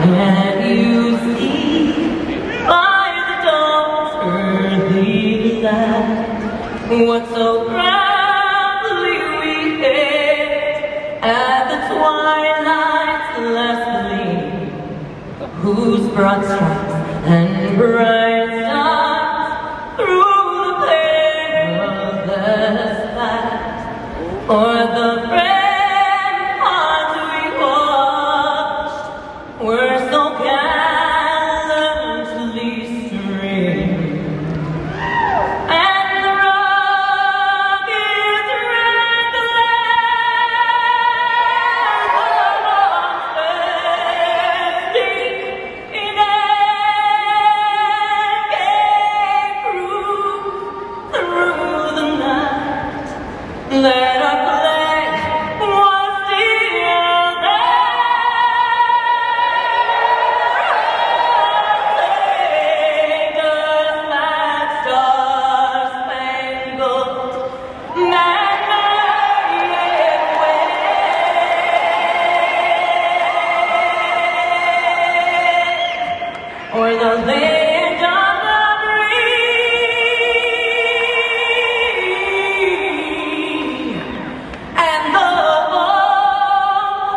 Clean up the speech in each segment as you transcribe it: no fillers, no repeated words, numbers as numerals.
Can you see by the dawn's early light what so proudly we hailed at the twilight's last gleam, whose broad stripes and bright stars through the perilous fight for the ramparts we watched were so gallantly streamed, and the rugged red flag was bursting in air, gave proof through the night that our flag was still there. Saved us that star-spangled banner yet wave, or the land of the free, and the home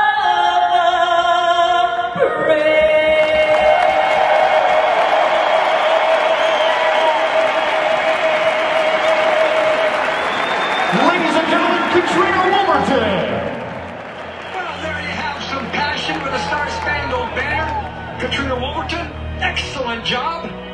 of the brave. Ladies and gentlemen, Katrina Woolverton. Well, there you have some passion for the Star-Spangled Banner. Katrina Woolverton, excellent job.